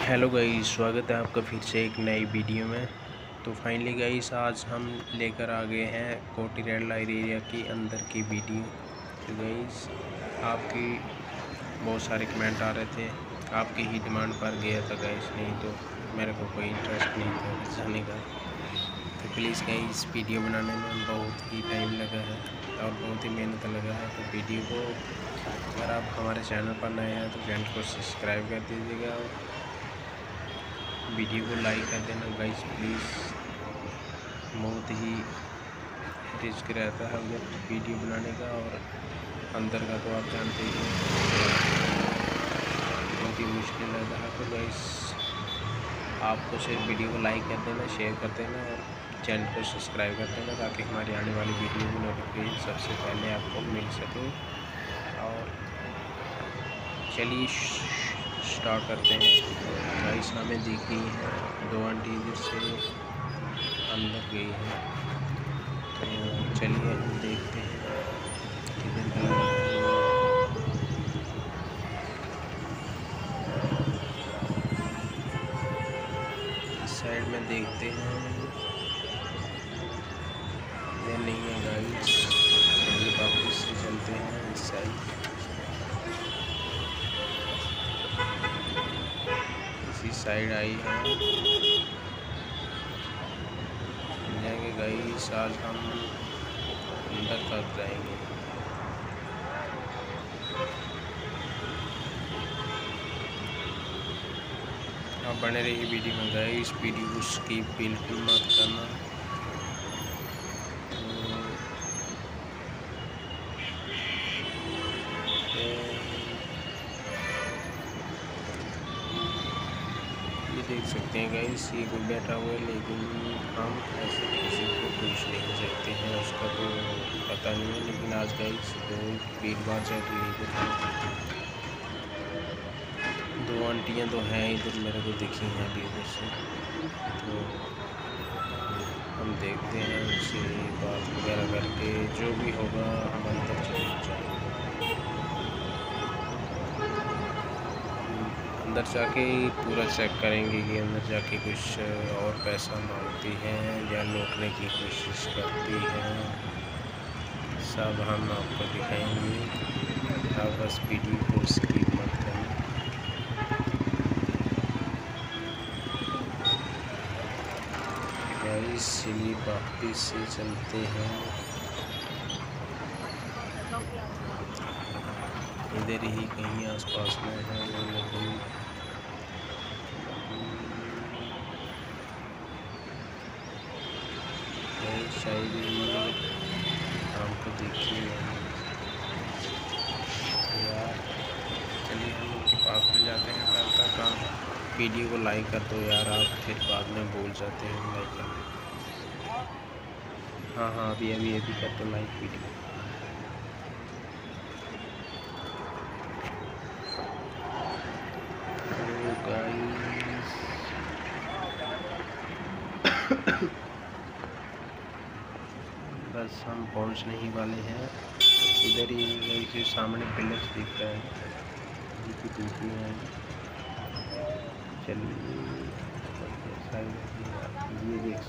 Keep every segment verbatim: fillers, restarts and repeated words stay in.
Hello guys, स्वागत है आपका फिर से एक नई वीडियो में। तो फाइनली गाइस आज हम लेकर आ गए हैं कोटी रेड लाइट एरिया की अंदर की वीडियो। तो गाइस आपकी बहुत सारे कमेंट आ रहे थे, आपकी ही डिमांड पर गया था गाइस, नहीं तो मेरे को कोई इंटरेस्ट नहीं था जाने का। तो प्लीज़ गाइस वीडियो बनाने में बहुत ही टाइम लगा है और बहुत ही मेहनत लगा है। तो वीडियो को अगर आप हमारे चैनल पर नए हैं तो चैनल को सब्सक्राइब कर दीजिएगा और वीडियो को लाइक कर देना गाइस प्लीज़। बहुत ही रिस्क रहता है उधर वीडियो बनाने का, और अंदर का तो आप जानते ही हैं बहुत ही मुश्किल रहता है। तो गाइस आपको सिर्फ वीडियो को लाइक कर देना, शेयर कर देना और चैनल को सब्सक्राइब कर देना ताकि हमारी आने वाली वीडियो की नोटिफिकेशन सबसे पहले आपको मिल सके। और चलिए स्टार्ट करते हैं। गाइस हमें दिख गई है दो आंटी इधर से अंदर गई है, तो चलिए हम देखते हैं किधर गई है। इस साइड में देखते हैं, ये नहीं है गाइस, चलिए वापस से चलते हैं इस साइड। इसी साइड आई है, जाएंगे गाइस आज हम अंदर तक जाएंगे। आप बने रहिए वीडियो में गाइस, वीडियो को स्किप बिल्कुल मत करना। ये देख सकते हैं गाइस, ये कोई बैठा हुआ है, लेकिन हम ऐसे किसी को पूछ नहीं सकते हैं, उसका तो पता नहीं है। लेकिन आज गाइस दो भीड़ भाड़ चल रही है, दो आंटियां तो हैं इधर मेरे को दिखी हैं अभी उधर से। तो हम देखते हैं उनसे बात वगैरह करके, जो भी होगा हम अंदर चले जाएंगे। अंदर जाके पूरा चेक करेंगे कि अंदर जाके कुछ और पैसा मांगती हैं या लूटने की कोशिश करती हैं, सब हम आपको दिखाएंगे। आप बस वीडियो को स्किप मत करना। गाइस चलिए वापस से चलते हैं, इधर ही कहीं आसपास में है वो, लेकिन शायद हमको देखिए यार। चलिए हम लोग के पास में जाते हैं, तब तक आप वीडियो को लाइक कर दो यार, आप फिर बाद में भूल जाते हैं लाइक करना। हाँ हाँ अभी अभी अभी कर दो लाइक वीडियो। बस हम पहुंचने ही वाले हैं, इधर ही जो सामने पिलर्स दिख रहा है उनकी टूटी है। चलिए ये देख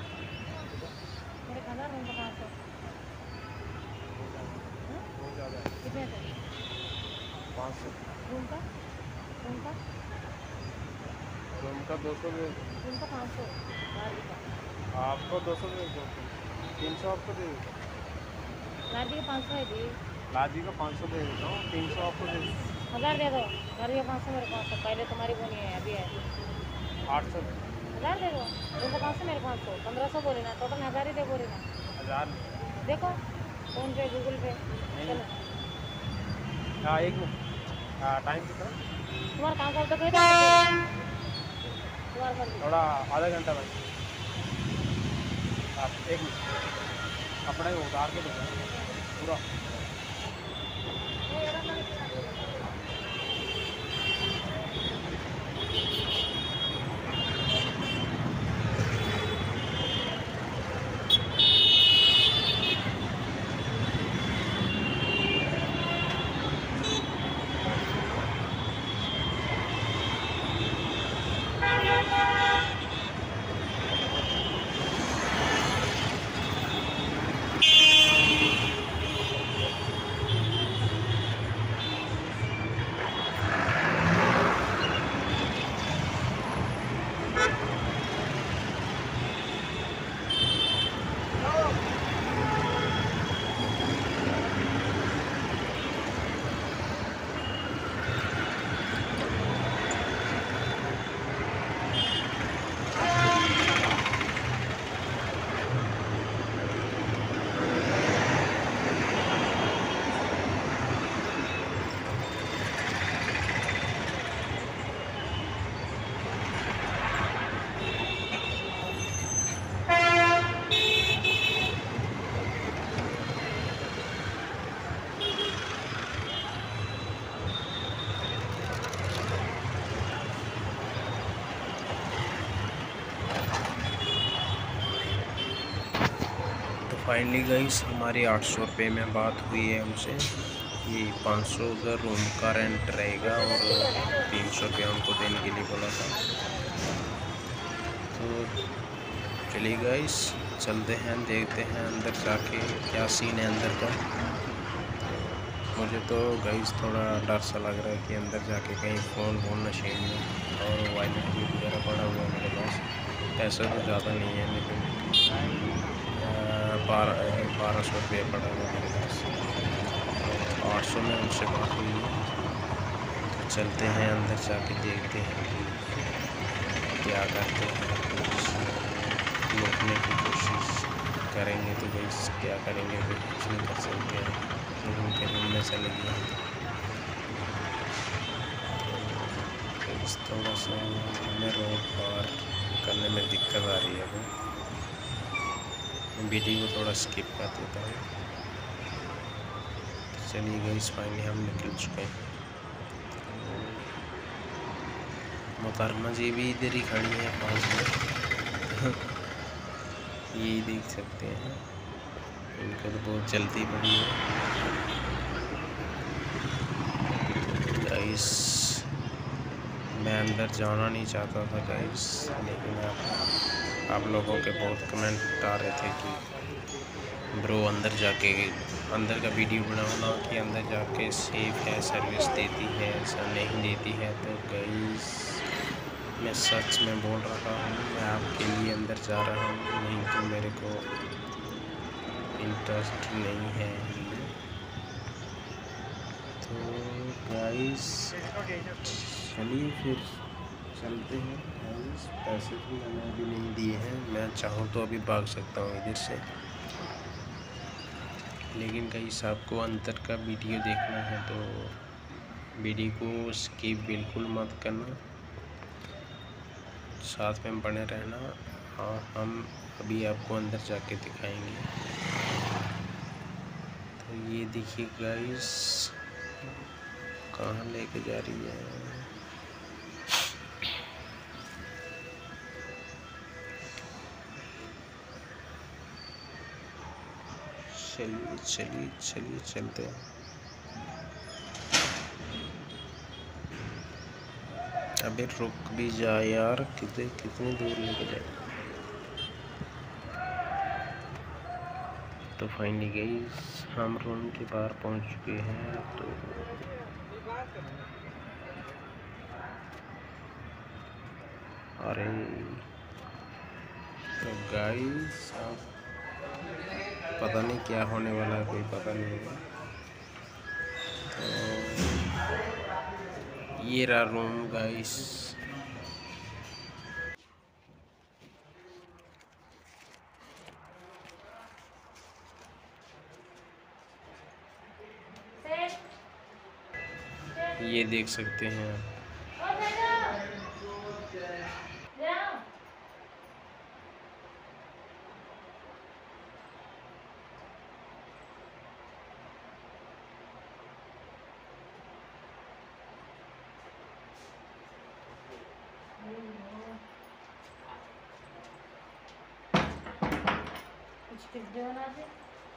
पाँच सौ रूम का रूम का रूम का दो सौ रूम का पाँच सौ आपको दो सौ दे दो तीन सौ आपको दे देता हूँ। लादी का पाँच सौ है जी, लादी का पाँच सौ दे देता हूँ, तीन सौ आपको दे देता हूँ। हज़ार दे दो, लादी का पाँच सौ मेरे पाँच सौ, पहले तुम्हारी वो नहीं है अभी है आठ सौ हज़ार दे दो, तुमको पाँच सौ मेरे पाँच सौ, पंद्रह सौ बोले ना, टोटल हज़ार ही दे बोले ना। हज़ार देखो फ़ोन पे गूगल पे चलो। हाँ एक मिनट, हाँ टाइम कितना तुम्हारा काम कब तक है? तुम्हारा मर्जी। थोड़ा आधा घंटा भाई, आप एक मिनट कपड़े उतार के दो पूरा। फाइनली गाइस हमारी आठ सौ रुपये में बात हुई है उनसे। ये पाँच सौ उधर रूम का रेंट रहेगा और तीन सौ रुपया उनको देने के लिए बोला था। तो चलिए गाइस चलते हैं, देखते हैं अंदर जाके क्या सीन है अंदर का। मुझे तो गाइस थोड़ा डर सा लग रहा है कि अंदर जाके कहीं फ़ोन वोन न छीन लें। और वायलेट भी वगैरह पड़ा हुआ है मेरे पास, पैसा तो ज़्यादा नहीं है लेकिन बारह बारह सौ रुपये पड़ा हुआ मेरे पास। तो आठ सौ में उनसे बात हुई है। तो चलते हैं अंदर जाके देखते हैं कि क्या करते हैं। कुछ लूटने की कोशिश करेंगे तो भाई क्या करेंगे, फिर कुछ नहीं कर सकते हैं फिर उनके रूम में चले गए। तो थोड़ा सा हमें रोड पार करने में दिक्कत आ रही है। वो वीडियो को थोड़ा स्किप कर देता हूँ। चलिए गाइस फाइनली हम निकल चुके हैं। मोहतरमा जी भी इधर ही खड़ी है पास में यही देख सकते हैं, इनको तो बहुत जल्दी पड़ी है। गाइस मैं अंदर जाना नहीं चाहता था गाइस, लेकिन आप आप लोगों के बहुत कमेंट आ रहे थे कि ब्रो अंदर जाके अंदर का वीडियो बनाना कि अंदर जाके सेफ है, सर्विस देती है, ऐसा नहीं देती है। तो गाइस मैं सच में बोल रहा हूँ, मैं आपके लिए अंदर जा रहा हूँ, नहीं तो मेरे को इंटरेस्ट नहीं है। तो गाइस चलिए फिर चलते हैं गाइस। पैसे तो मैंने अभी नहीं दिए हैं, मैं चाहूँ तो अभी भाग सकता हूँ इधर से, लेकिन गाइस आपको अंदर का वीडियो देखना है तो वीडियो को स्किप बिल्कुल मत करना, साथ में बने रहना। हाँ हम अभी आपको अंदर जाके दिखाएंगे। तो ये देखिए गाइस कहाँ लेके जा रही है। चलिए चलिए चलिए चलते हैं। अबे रुक भी जा यार, कितने कितनी दूर लेके जाए। तो फाइनली गाइस हम रूम के बाहर पहुंच चुके हैं। तो अरे तो गाइस अब पता नहीं क्या होने वाला है, कोई पता नहीं है। तो ये रहा रूम गाइस। ये देख सकते हैं आप। कुछ टिप दे ना जी,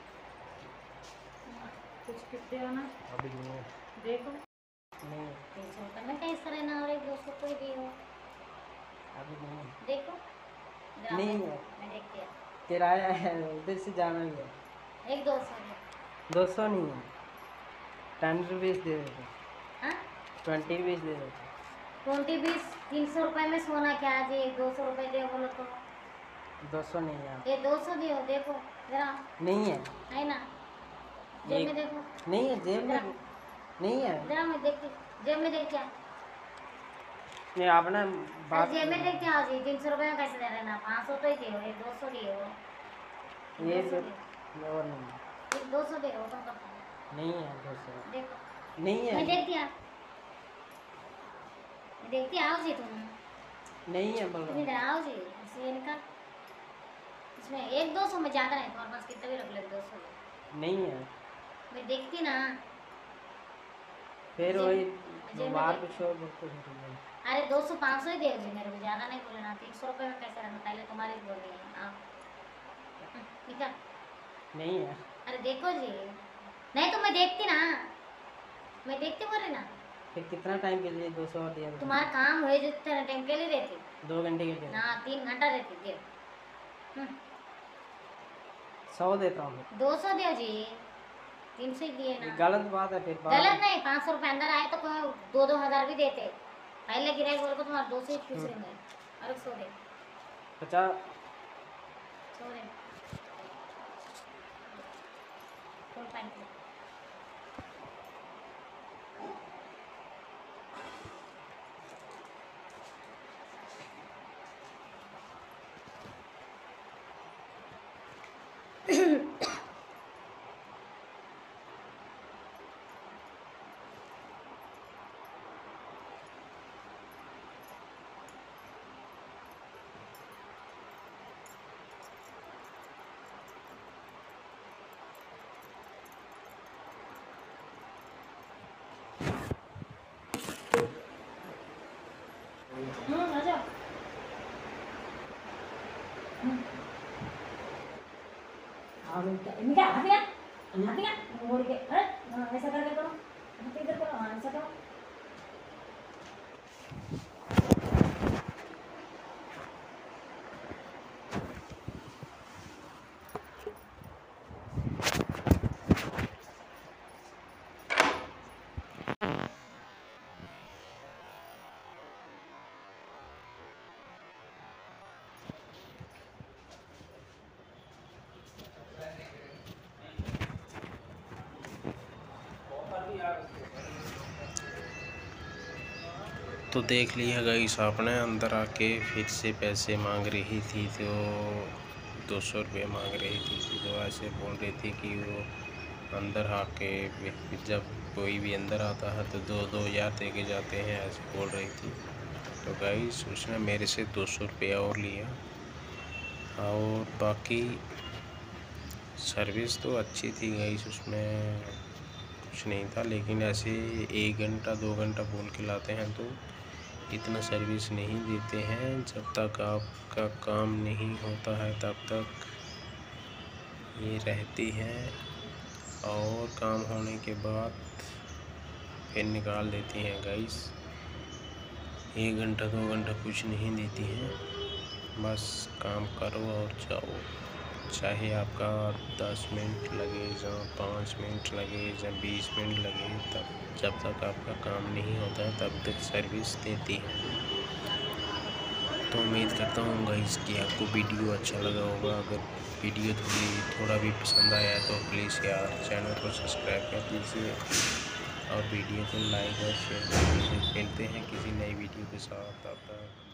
कुछ टिप दे ना अभी नहीं देखो नहीं कैसे होता ना, कैसे रहना और एक दोस्तों कोई भी हो। अभी नहीं। जरा नहीं मैं- है। मैं देखती हूँ। किराया है, उधर से जाना भी है। एक दो सौ दे। दो सौ नहीं है, टेन रुपीज़ दे देते, हाँ ट्वेंटी रुपीज़ दे देते। ट्वेंटी बीस तीन सौ रुपये में सोना क्या जी, दो सौ रुपये दे बोलो तो। दो सौ नहीं है, ये दो सौ दियो, देखो जरा नहीं है, है ना, जेब में एक देखो नहीं है, जेब में जरा नहीं है। जरा मैं देखती, जेब में देख क्या, नहीं आप ना अरे बात, जेब में देख क्या जी, तीन सौ रुपये में कैसे दे रहे ना, पाँच सौ तो ही दियो, ये दो सौ दियो, ये दो सौ जो दियो, और नहीं है, एक दो सौ दियो तो करता नहीं है दो सौ, देखो। नहीं मैं है, देखती आ मैं देखती आओ जी, तुम नहीं है बोल तुम रहा इधर आओ जी, इसे ये निकाल, इसमें एक दो सौ में ज़्यादा नहीं, तुम्हारे पास कितना भी रख ले, दो सौ हूँ। नहीं है, मैं देखती ना। फिर जेब- वही जेब में बाहर देख- कुछ और बोलते हैं। अरे दो सौ पाँच सौ ही दे जी, मेरे को ज़्यादा नहीं बोले ना, तीन सौ रुपये में कैसे रहना, पहले तुम्हारी बोल रही है आप, ठीक है। नहीं है, अरे देखो जी, नहीं तो मैं देखती ना, मैं देखती बोल रही ना, फिर कितना टाइम के लिए दो सौ और दिया? तुम्हारा काम हुए जो इतना टाइम के लिए रहती दो घंटे के लिए ना, तीन घंटा रहती दे, सौ देता हूँ। दो सौ दियो जी, तीन सौ ही दिए ये ना। गलत बात है फिर बात। गलत नहीं, पाँच सौ रुपये अंदर आए तो कोई दो दो हज़ार भी देते, पहले गिराई बोल को तुम्हारा दो सौ ही पूछ रहे हैं, अरे सौ दे, पचास सौ दे, फुल पैंट ले। हम्म आ जाओ। हाँ मिनट इनका हाथ दिया, हाथ दिया, मोड़ के, अरे हाँ ऐसा करके करो, हाथ इधर करो, हाँ ऐसा करो। तो देख लिया गाइस आपने, अंदर आके फिर से पैसे मांग रही थी, तो दो सौ रुपये मांग रही थी, तो ऐसे बोल रही थी कि वो अंदर आके जब कोई भी अंदर आता है तो दो दो हज़ार दे के जाते हैं, ऐसे बोल रही थी। तो गाइस उसने मेरे से दो सौ रुपया और लिया, और बाकी सर्विस तो अच्छी थी गाइस, उसमें कुछ नहीं था, लेकिन ऐसे एक घंटा दो घंटा बोल के लाते हैं तो इतना सर्विस नहीं देते हैं। जब तक आपका काम नहीं होता है तब तक ये रहती हैं, और काम होने के बाद फिर निकाल देती हैं गाइस। एक घंटा दो घंटा कुछ नहीं देती हैं, बस काम करो और जाओ, चाहे आपका दस मिनट लगे या पाँच मिनट लगे या बीस मिनट लगे, तब जब तक आपका काम नहीं होता है तब तक सर्विस देती है। तो उम्मीद करता हूँ गाइस कि आपको वीडियो अच्छा लगा होगा। अगर वीडियो थोड़ी थोड़ा भी पसंद आया तो प्लीज़ यार चैनल को सब्सक्राइब कर दीजिए और वीडियो को लाइक और शेयर कर दीजिए। मिलते हैं किसी नई वीडियो के साथ, तब तक